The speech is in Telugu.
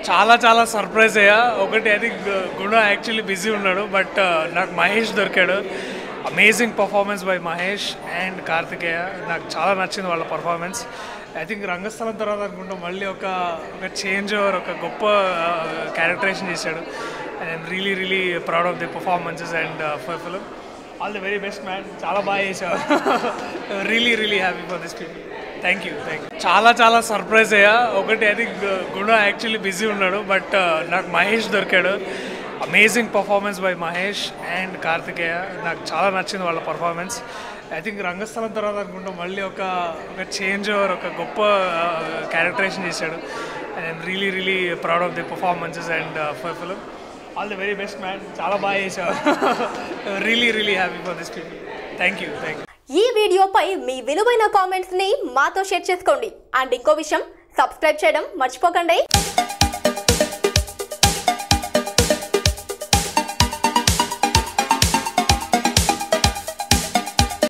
చాలా చాలా సర్ప్రైజ్ అయ్యా. ఒకటి అది గుణ యాక్చువల్లీ బిజీ ఉన్నాడు, బట్ నాకు మహేష్ దొరికాడు. Amazing performance by Mahesh and Karthikeya. నాకు చాలా నచ్చింది వాళ్ళ పర్ఫార్మెన్స్. ఐ థింక్ రంగస్థలం తర్వాత అనుకుంటా మళ్ళీ ఒక చేంజ్ ఓవర్, ఒక గొప్ప క్యారెక్టరేషన్ చేశాడు. And I'm really proud of the performances and for film. All the very best man. చాలా బాగా చేశావు. Really happy for this people. Thank you. చాలా చాలా సర్ప్రైజ్ అయ్యా. ఒకటి అది గుణ యాక్చువల్లీ బిజీ ఉన్నాడు, బట్ నాకు మహేష్ దొరికాడు. Amazing performance by Mahesh and Karthikeya. నాకు చాలా నచ్చింది వాళ్ళ పర్ఫార్మెన్స్. ఐ థింక్ రంగస్థలం తర్వాత అనుకుంటా మళ్ళీ ఒక చేంజ్ ఓవర్, ఒక గొప్ప క్యారెక్టరేషన్ చేశాడు. And I'm really proud of the performances and for film. All the very best man. చాలా బాగా చేశావు. Really happy for this people. Thank you. ఈ వీడియోపై మీ విలువైన కామెంట్స్ ని మాతో షేర్ చేసుకోండి. అండ్ ఇంకో విషయం, సబ్స్క్రైబ్ చేయడం మర్చిపోకండి.